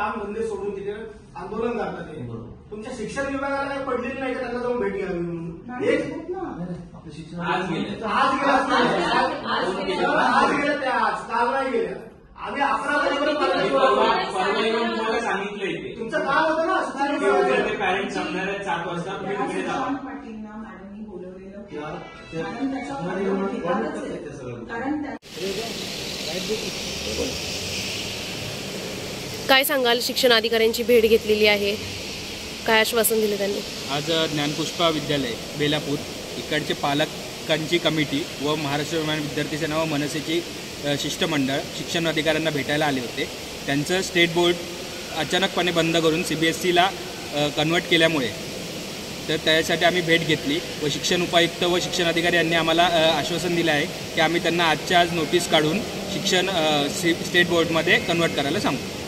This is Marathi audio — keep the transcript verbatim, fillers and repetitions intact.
काम धंदे सोडून तिथे आंदोलन करतात ते. तुमच्या शिक्षण विभागाला काही पडलेली नाही का त्यांना जाऊन भेट घ्यावी म्हणून? एक आज गेले आज गेला आज गेल्या त्या आज काल नाही गेल्या. आम्ही अकरा तुम्हाला सांगितलंय ते तुमचं काम होतं ना शिक्षण पॅरेंट्स सांगणार आहेत सात वाजता तुम्ही तिकडे जावा. काय सांगाल? शिक्षण अधिकाऱ्यांची भेट घेतलेली आहे, काय आश्वासन दिले त्यांनी? आज ज्ञानपुष्पा विद्यालय बेलापूर इकडचे पालकांची कमिटी व महाराष्ट्र विमान विद्यार्थी सेना व मनसेची शिष्टमंडळ शिक्षण अधिकाऱ्यांना भेटायला आले होते. त्यांचं स्टेट बोर्ड अचानकपणे बंद करून सी बी एस सीला कन्वर्ट केल्यामुळे तर त्यासाठी आम्ही भेट घेतली व शिक्षण उपायुक्त व शिक्षण अधिकारी यांनी आम्हाला आश्वासन दिलं आहे की आम्ही त्यांना आजच्या आज नोटीस काढून शिक्षण स्टेट बोर्डमध्ये कन्वर्ट करायला सांगू.